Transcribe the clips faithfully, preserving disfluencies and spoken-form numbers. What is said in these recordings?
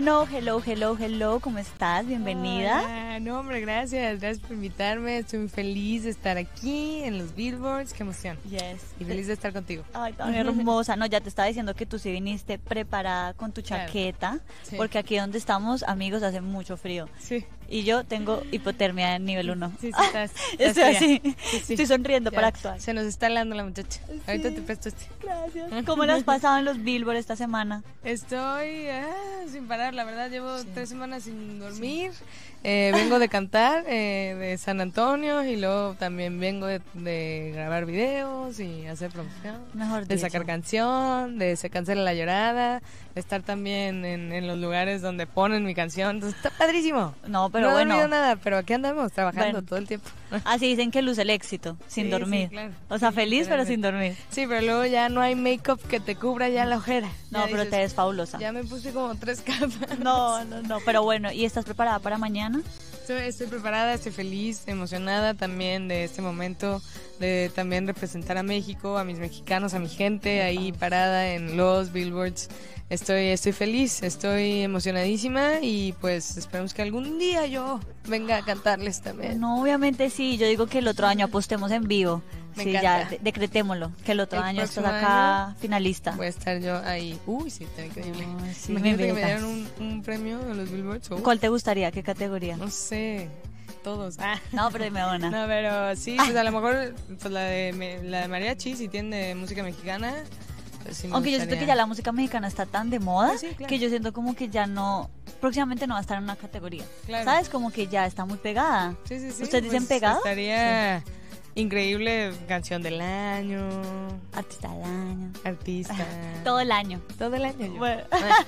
Bueno, hello, hello, hello, ¿cómo estás? Bienvenida. Hola. No, hombre, gracias, gracias por invitarme. Estoy muy feliz de estar aquí en los Billboards, qué emoción. Yes. Y feliz de estar contigo. Ay, tan hermosa. No, ya te estaba diciendo que tú sí viniste preparada con tu chaqueta, Claro. Sí. porque aquí donde estamos, amigos, hace mucho frío. Sí. Y yo tengo hipotermia en nivel uno. Sí, sí, estás, estás Estoy fría. así, Sí, sí. estoy sonriendo Ya, para actuar. Se nos está helando la muchacha. Sí. Ahorita te presto este. Gracias. ¿Cómo le has pasado en los Billboard esta semana? Estoy ah, sin parar, la verdad, llevo sí. tres semanas sin dormir. Sí. Eh, vengo de cantar eh, de San Antonio y luego también vengo de, de grabar videos y hacer promoción. Mejor de dicho. sacar canción, de Se Cancela la Llorada, de estar también en, en los lugares donde ponen mi canción. Entonces está padrísimo. No, pero no bueno. No he dormido nada, pero aquí andamos trabajando bueno. todo el tiempo. Así dicen que luce el éxito, sin sí, dormir. Sí, claro. O sea, sí, feliz pero sin dormir. Sí, pero luego ya no hay make-up que te cubra ya la ojera. No, ya pero dices, te ves fabulosa. Ya me puse como tres capas. No, no, no, pero bueno, ¿y estás preparada para mañana? Estoy, estoy preparada, estoy feliz, emocionada también de este momento, de también representar a México, a mis mexicanos, a mi gente ahí parada en los Billboards. Estoy, estoy feliz, estoy emocionadísima y pues esperamos que algún día yo venga a cantarles también. No, obviamente sí, yo digo que el otro año apostemos en vivo. Me sí, encanta. Ya de- acretémoslo, que el otro El año estás próximo acá año finalista. Voy a estar yo ahí. Uy, sí, está increíble. Ay, sí, Imagínate me que me invitas. dieran un, un premio de los Billboards. Uh, ¿Cuál te gustaría? ¿Qué categoría? No sé, todos. Ah. No, pero dime una. No, pero sí, pues a lo mejor pues la de me- la de mariachi, si tiene música mexicana. Pues sí me Aunque yo siento gustaría. que ya la música mexicana está tan de moda Ah, sí, claro. que yo siento como que ya no, próximamente no va a estar en una categoría. Claro. ¿Sabes? Como que ya está muy pegada. Sí, sí, sí. ¿Ustedes dicen pues, pegado? Estaría sí. increíble canción del año, Artista del año. artista. Todo el año. Todo el año yo. Bueno,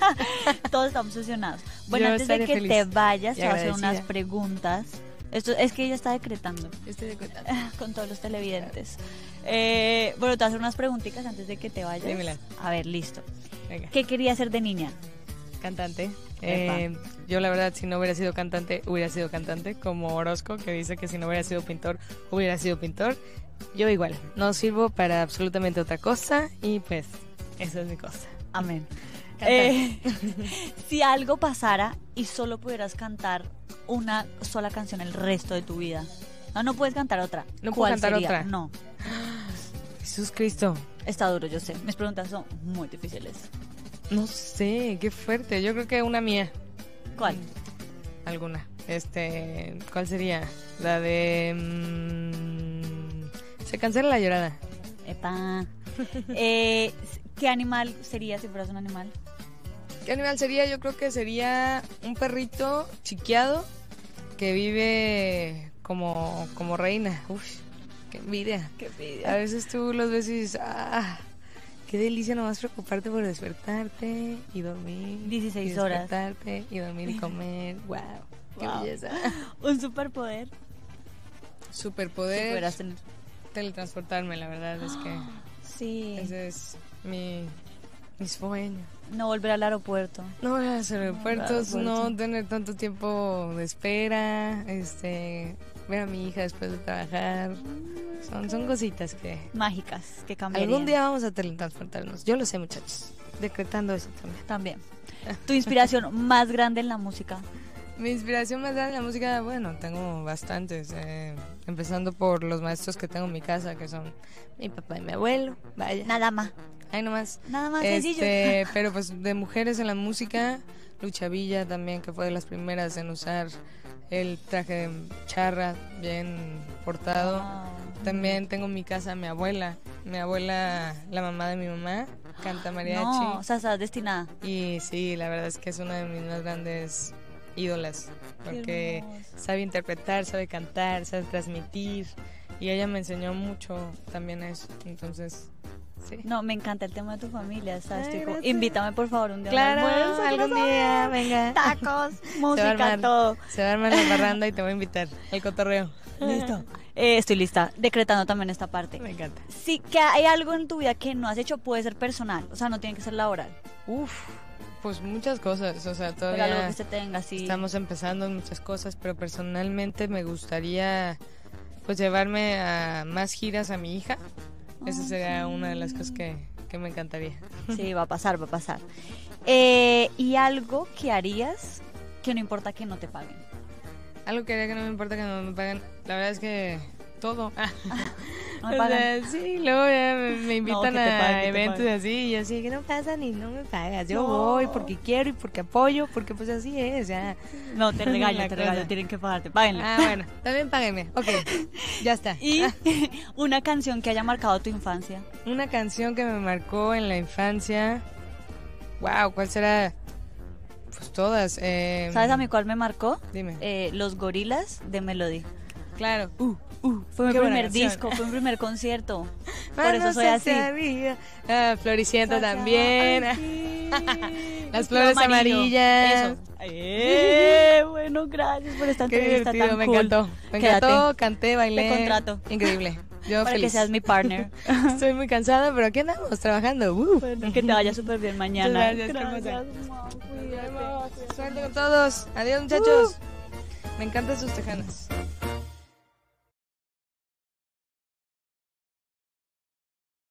todos estamos obsesionados. Bueno, Yo antes de estaré que feliz te vayas, y te voy a hacer agradecida. unas preguntas. Esto es que ella está decretando Estoy de cuenta. con todos los televidentes. Eh, bueno, te voy a hacer unas preguntitas antes de que te vayas. Dímela. A ver, listo. Venga. ¿Qué querías ser de niña? Cantante. Eh, yo la verdad, si no hubiera sido cantante, hubiera sido cantante, como Orozco, que dice que si no hubiera sido pintor, hubiera sido pintor. Yo igual, no sirvo para absolutamente otra cosa y pues, esa es mi cosa. Amén. Cantar. Eh, si algo pasara y solo pudieras cantar una sola canción el resto de tu vida. No, no puedes cantar otra. No puedo ¿Cuál cantar sería? otra. No, Jesús Cristo. está duro, yo sé. Mis preguntas son muy difíciles. No sé, qué fuerte. Yo creo que una mía. ¿Cuál? Alguna. Este, ¿cuál sería? La de mmm, Se Cancela la Llorada. Epa. Eh, ¿Qué animal sería si fueras un animal? ¿Qué animal sería? Yo creo que sería un perrito chiqueado que vive como, como reina. Uf, qué envidia. Qué A veces tú los ves y dices, ah, qué delicia nomás preocuparte por despertarte y dormir. dieciséis y horas. Despertarte y dormir y comer. Wow, qué Wow. belleza. Un superpoder. Si Superpoder. pudieras tener. Teletransportarme, la verdad es que Sí. ese es mi, mi sueño. No volver al aeropuerto. No ir a los aeropuertos, No, no, aeropuerto. tener tanto tiempo de espera, este, ver a mi hija después de trabajar. Son, son cositas que Mágicas que cambiarían. algún día vamos a teletransportarnos. Yo lo sé, muchachos. Decretando eso también. También. Tu inspiración más grande en la música. Mi inspiración más grande en la música, bueno, tengo bastantes. Eh, empezando por los maestros que tengo en mi casa, que son mi papá y mi abuelo. Vaya. Nada más. Ahí nomás. Nada más Este, sencillo. pero pues de mujeres en la música, Lucha Villa también, que fue de las primeras en usar el traje de charra bien portado. Ah. También tengo en mi casa a mi abuela, mi abuela, la mamá de mi mamá, canta mariachi. No, o sea, estás destinada. Y sí, la verdad es que es una de mis más grandes ídolas, porque hermoso. sabe interpretar, sabe cantar, sabe transmitir, y ella me enseñó mucho también eso, entonces, sí. No, me encanta el tema de tu familia, ¿sabes? Ay, Tipo, gracias. invítame por favor un día. a un Claro, almuerzo, algún quiero día, saber. venga. Tacos, Se va a música, armar. todo. Se va a armar la barranda y te voy a invitar al cotorreo. Listo. Eh, estoy lista, decretando también esta parte. Me encanta. Sí, que hay algo en tu vida que no has hecho, puede ser personal, o sea, no tiene que ser laboral. Uf, pues muchas cosas, o sea, Pero algo todavía que se tenga así. estamos empezando en muchas cosas, pero personalmente me gustaría pues llevarme a más giras a mi hija. Esa Oh, sería sí. una de las cosas que, que me encantaría. Sí, va a pasar, va a pasar. Eh, y algo que harías que no importa que no te paguen. Algo que haría que no me importa que no me paguen. La verdad es que todo. No me O pagan. sea, sí, luego ya me, me invitan No, que te a paguen, que te eventos paguen. así y yo así, que no pasa ni no me pagas. Yo No. voy porque quiero y porque apoyo, porque pues así es, ya. No, te regaño, La te cosa. regaño, tienen que pagarte, páguenle. Ah, bueno, también páguenme. Ok, ya está. Y Ah, una canción que haya marcado tu infancia. una canción que me marcó en la infancia. Wow, ¿cuál será? Pues todas. Eh, ¿Sabes a mí cuál me marcó? Dime. Eh, Los Gorilas de Melody. Claro. Uh, uh, fue mi Qué buena primer canción. disco, fue mi primer concierto. Por Manos eso soy así. hacia arriba. Ah, Floricienta también. Ay, sí. Las El flores flow amarillo. amarillas. Eso. Eh, bueno, gracias por esta Qué entrevista divertido, tan me cool. encantó. Me Quédate. encantó, canté, bailé. Te contrato. Increíble. Yo Para feliz. que seas mi partner. Estoy muy cansada, pero aquí andamos trabajando. Uh. Bueno, que te vaya súper bien mañana. Muchas gracias, qué hermosa. Mau, Nos cuídate. vemos. Suerte con todos. Adiós, muchachos. Me encantan sus tejanas.